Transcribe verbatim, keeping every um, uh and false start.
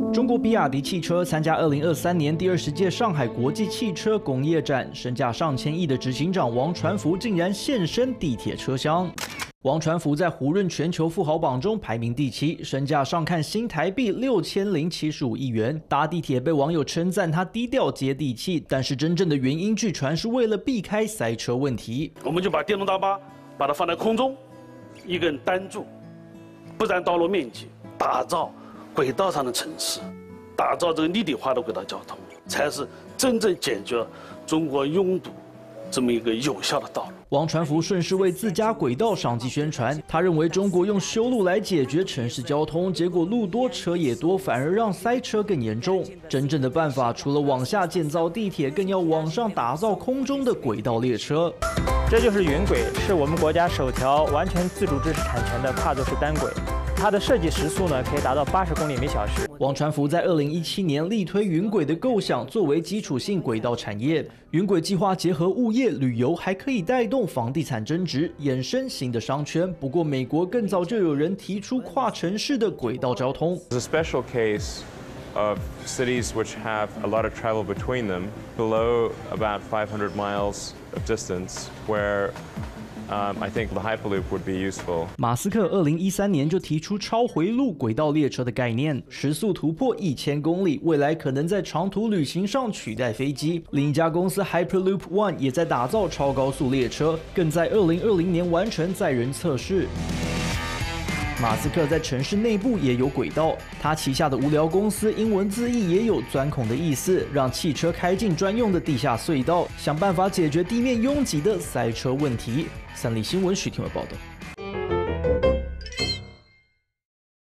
中国比亚迪汽车参加二零二三年第二十届上海国际汽车工业展，身价上千亿的执行长王传福竟然现身地铁车厢。王传福在胡润全球富豪榜中排名第七，身价上看新台币六千零七十五亿元。搭地铁被网友称赞他低调接地气，但是真正的原因据传是为了避开塞车问题。 我们就把电动大巴把它放在空中，一个人单住，不占道路面积，打造轨道上的城市，打造这个立体化的轨道交通，才是真正解决中国拥堵这么一个有效的道路。 王传福顺势为自家轨道上机宣传，他认为中国用修路来解决城市交通，结果路多车也多，反而让塞车更严重。真正的办法除了往下建造地铁，更要往上打造空中的轨道列车。 这就是云轨，是我们国家首条完全自主知识产权的跨座式单轨。它的设计时速呢，可以达到八十公里每小时。 王传福在二零一七年力推云轨的构想，作为基础性轨道产业，云轨计划结合物业、旅游，还可以带动房地产增值，衍生新的商圈。不过，美国更早就有人提出跨城市的轨道交通。 It's a special case of cities which have a lot of travel between them, below about five hundred miles of distance, where Um, I think the Hyperloop would be useful. 马斯克二零一三年就提出超回路轨道列车的概念，时速突破一千公里，未来可能在长途旅行上取代飞机。另一家公司 Hyperloop One 也在打造超高速列车，更在二零二零年完成载人测试。马斯克在城市内部也有轨道，他旗下的无聊公司英文字义也有钻孔的意思，让汽车开进专用的地下隧道，想办法解决地面拥挤的塞车问题。三立新闻许廷伟报道。